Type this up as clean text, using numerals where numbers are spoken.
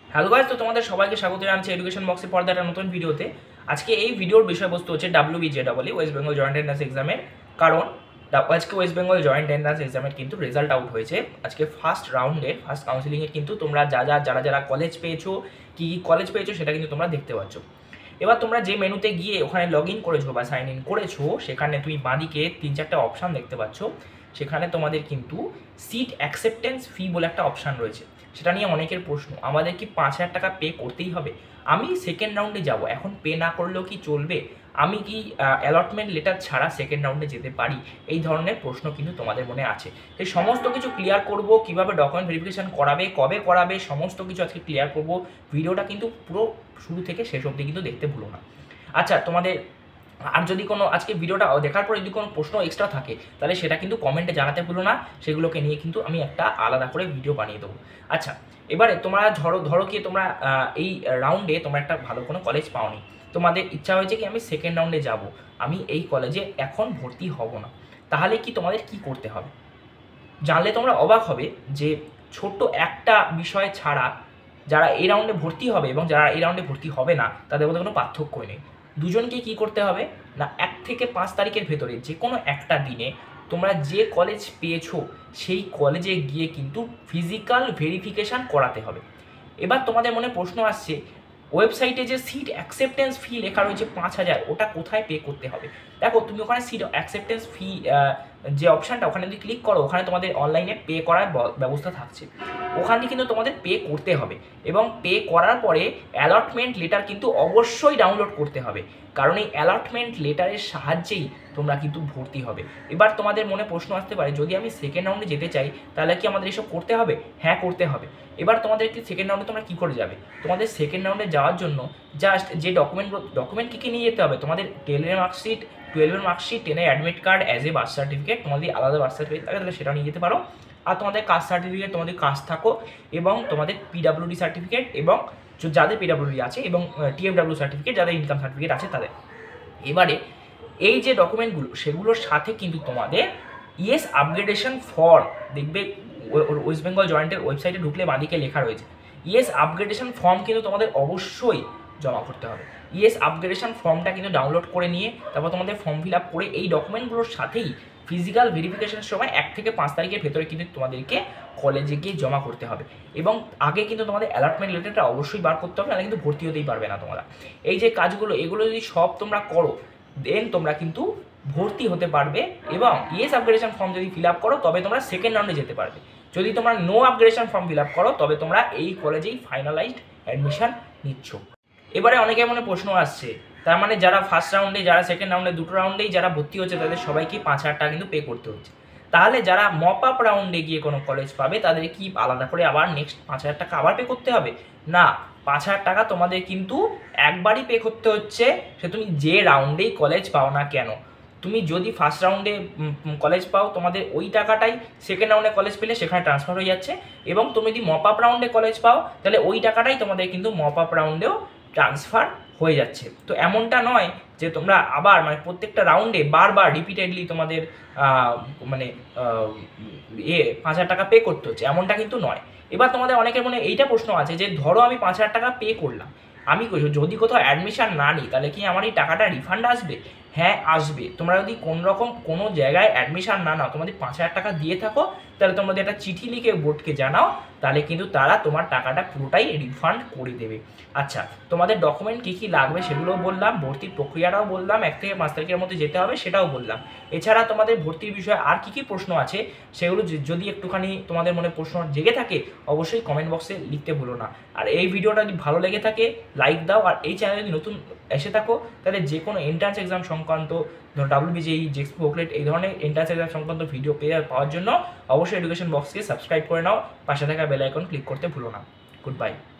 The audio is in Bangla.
হ্যালো গাইস, তো তোমাদের সবাইকে স্বাগত জানাচ্ছি এডুকেশন বক্সের পর্দার একটা নতুন ভিডিওতে। আজকে এই ভিডিওর বিষয়বস্তু হচ্ছে WBJEE West Bengal joint entrance এক্সামের। কারণ আজকে ওয়েস্ট বেঙ্গল জয়েন্ট এন্ট্রান্স এক্সামের কিন্তু রেজাল্ট আউট হয়েছে। আজকে ফার্স্ট রাউন্ডের ফার্স্ট কাউন্সিলিংয়ের কিন্তু তোমরা যারা কলেজ পেয়েছো, কী কলেজ পেয়েছো সেটা কিন্তু তোমরা দেখতে পাচ্ছ। এবার তোমরা যে মেনুতে গিয়ে ওখানে লগ ইন করেছো বা সাইন ইন করেছো, সেখানে তুমি বাঁদিকে 3-4টা অপশান দেখতে পাচ্ছ। সেখানে তোমাদের কিন্তু সিট অ্যাকসেপ্টেন্স ফি বলে একটা অপশান রয়েছে। সেটা নিয়ে অনেকের প্রশ্ন, আমাদের কি 5,000 টাকা পে করতেই হবে? আমি সেকেন্ড রাউন্ডে যাব, এখন পে না করলেও কি চলবে? আমি কি অ্যালটমেন্ট লেটার ছাড়া সেকেন্ড রাউন্ডে যেতে পারি? এই ধরনের প্রশ্ন কিন্তু তোমাদের মনে আছে। এই সমস্ত কিছু ক্লিয়ার করব, কিভাবে ডকুমেন্ট ভেরিফিকেশান করাবে, কবে করাবে, সমস্ত কিছু আজকে ক্লিয়ার করব। ভিডিওটা কিন্তু পুরো শুরু থেকে শেষ অবধি কিন্তু দেখতে ভুলো না। আচ্ছা, তোমাদের আর যদি কোনো আজকে ভিডিওটা দেখার পর যদি কোনো প্রশ্ন এক্সট্রা থাকে তাহলে সেটা কিন্তু কমেন্টে জানাতে ভুলো না। সেগুলোকে নিয়ে কিন্তু আমি একটা আলাদা করে ভিডিও বানিয়ে দেবো। আচ্ছা, এবারে তোমরা ধরো কি তোমরা এই রাউন্ডে তোমরা একটা ভালো কোনো কলেজ পাওনি, তোমাদের ইচ্ছা হয়েছে কি আমি সেকেন্ড রাউন্ডে যাব, আমি এই কলেজে এখন ভর্তি হব না, তাহলে কি তোমাদের কি করতে হবে? জানলে তোমরা অবাক হবে যে ছোট্ট একটা বিষয় ছাড়া যারা এই রাউন্ডে ভর্তি হবে এবং যারা এই রাউন্ডে ভর্তি হবে না তাদের মধ্যে কোনো পার্থক্যই নেই। দুজনকে কি করতে হবে না, 1 থেকে 5 তারিখের ভেতরে যে কোনো একটা দিনে তোমরা যে কলেজ পেয়েছো সেই কলেজে গিয়ে কিন্তু ফিজিক্যাল ভেরিফিকেশান করাতে হবে। এবার তোমাদের মনে প্রশ্ন আসছে, ওয়েবসাইটে যে সিট অ্যাকসেপ্টেন্স ফি লেখা রয়েছে 5,000, ওটা কোথায় পে করতে হবে? দেখো, তুমি ওখানে সিট অ্যাকসেপ্টেন্স ফি যে অপশানটা, ওখানে যদি ক্লিক করো, ওখানে তোমাদের অনলাইনে পে করার ব্যবস্থা থাকছে। ওখানে কিন্তু তোমাদের পে করতে হবে এবং পে করার পরে অ্যালটমেন্ট লেটার কিন্তু অবশ্যই ডাউনলোড করতে হবে, কারণ এই অ্যালটমেন্ট লেটারের সাহায্যেই তোমরা কিন্তু ভর্তি হবে। এবার তোমাদের মনে প্রশ্ন আসতে পারে, যদি আমি সেকেন্ড রাউন্ডে যেতে চাই তাহলে কি আমাদের এসব করতে হবে? হ্যাঁ, করতে হবে। এবার তোমাদেরকে সেকেন্ড রাউন্ডে তোমরা কী করে যাবে? তোমাদের সেকেন্ড রাউন্ডে যাওয়ার জন্য জাস্ট যে ডকুমেন্ট কী কী নিয়ে যেতে হবে, তোমাদের 12-এর মার্কশিট, 10-এর admit card, as a birth certificate, তোমাদের আলাদা বার্থ সার্টিফিকেট থাকে তাহলে সেটা নিয়ে যেতে পারো। আর তোমাদের কাস্ট সার্টিফিকেট, তোমাদের কাস্ট থাকো, এবং তোমাদের PWD সার্টিফিকেট, এবং যাদের PWD আছে, এবং TFW সার্টিফিকেট, যাদের ইনকাম সার্টিফিকেট আছে তাদের। এবারে এই যে ডকুমেন্টগুলো, সেগুলোর সাথে কিন্তু তোমাদের ইয়েস আপগ্রেডেশন ফর্ম দেখবে, ওয়েস্ট বেঙ্গল জয়েন্টের ওয়েবসাইটে ঢুকলে বাঁদিকে লেখা রয়েছে ইয়েস আপগ্রেডেশন ফর্ম, কিন্তু তোমাদের অবশ্যই জমা করতে হবে। ইয়েস আপগ্রেডেশন ফর্মটা কিন্তু ডাউনলোড করে নিয়ে তারপর তোমাদের ফর্ম ফিল আপ করে এই ডকুমেন্টগুলোর সাথেই ফিজিক্যাল ভেরিফিকেশনের সময় 1 থেকে 5 তারিখের ভেতরে কিন্তু তোমাদেরকে কলেজে গিয়ে জমা করতে হবে। এবং আগে কিন্তু তোমাদের অ্যালটমেন্ট লেটারটা অবশ্যই বার করতে হবে, নাহলে কিন্তু ভর্তি হতেই পারবে না তোমরা। এই যে কাজগুলো, এগুলো যদি সব তোমরা করো, দেন তোমরা কিন্তু ভর্তি হতে পারবে। এবং ইয়েস আপগ্রেডেশন ফর্ম যদি ফিল আপ করো তবে তোমরা সেকেন্ড রাউন্ডে যেতে পারবে। যদি তোমরা no upgradation form fill up করো তবে তোমরা এই কলেজেই ফাইনালাইজড অ্যাডমিশন নিচ্ছ। এবারে অনেকের মনে প্রশ্ন আসছে, তার মানে যারা ফার্স্ট রাউন্ডে, যারা সেকেন্ড রাউন্ডে, দুটো রাউন্ডেই যারা ভর্তি হচ্ছে তাদের সবাইকে 5,000 টাকা কিন্তু পে করতে হচ্ছে। তাহলে যারা মপ আপ রাউন্ডে গিয়ে কোনো কলেজ পাবে তাদের কি আলাদা করে আবার নেক্সট 5,000 টাকা আবার পে করতে হবে? না, 5,000 টাকা তোমাদের কিন্তু একবারই পে করতে হচ্ছে, সে তুমি যে রাউন্ডেই কলেজ পাও না কেন। তুমি যদি ফার্স্ট রাউন্ডে কলেজ পাও, তোমাদের ওই টাকাটাই সেকেন্ড রাউন্ডে কলেজ পেলে সেখানে ট্রান্সফার হয়ে যাচ্ছে। এবং তুমি যদি মপ আপ রাউন্ডে কলেজ পাও তাহলে ওই টাকাটাই তোমাদের কিন্তু মপ আপ রাউন্ডেও ট্রান্সফার হয়ে যাচ্ছে। তো এমনটা নয় যে তোমরা আবার মানে প্রত্যেকটা রাউন্ডে বারবার রিপিটেডলি তোমাদের 5,000 টাকা পে করতে হচ্ছে, এমনটা কিন্তু নয়। এবার তোমাদের অনেকের মনে এইটা প্রশ্ন আছে যে ধরো আমি 5,000 টাকা পে করলাম, আমি যদি কোথাও অ্যাডমিশন না নিই তাহলে কি আমার এই টাকাটা রিফান্ড আসবে? হ্যাঁ, আসবে। তোমরা যদি কোনো জায়গায় অ্যাডমিশন না নাও, তোমাদের 5,000 টাকা দিয়ে থাকো, তাহলে তোমাদের একটা চিঠি লিখে বোর্ডকে জানাও, তাহলে কিন্তু তারা তোমার টাকাটা পুরোটাই রিফান্ড করে দেবে। আচ্ছা, তোমাদের ডকুমেন্ট কী কী লাগবে সেগুলোও বললাম, ভর্তির প্রক্রিয়াটাও বললাম, 1 থেকে 5 তারিখের মধ্যে যেতে হবে সেটাও বললাম। এছাড়া তোমাদের ভর্তির বিষয়ে আর কী কী প্রশ্ন আছে সেগুলো যদি একটুখানি তোমাদের মনে প্রশ্ন জেগে থাকে অবশ্যই কমেন্ট বক্সে লিখতে ভুলো না। আর এই ভিডিওটা যদি ভালো লেগে থাকে লাইক দাও, আর এই চ্যানেলে যদি নতুন এসে থাকো তাহলে যে কোনো এন্ট্রান্স এক্সাম সংক্রান্ত, WBJEE, জেক্স বুকলেট, এই ধরনের এন্ট্রান্স এক্সাম সংক্রান্ত ভিডিও পাওয়ার জন্য অবশ্যই এডুকেশন বক্সকে সাবস্ক্রাইব করে নাও, পাশে থাকা বেল আইকন ক্লিক করতে ভুলো না। Good by.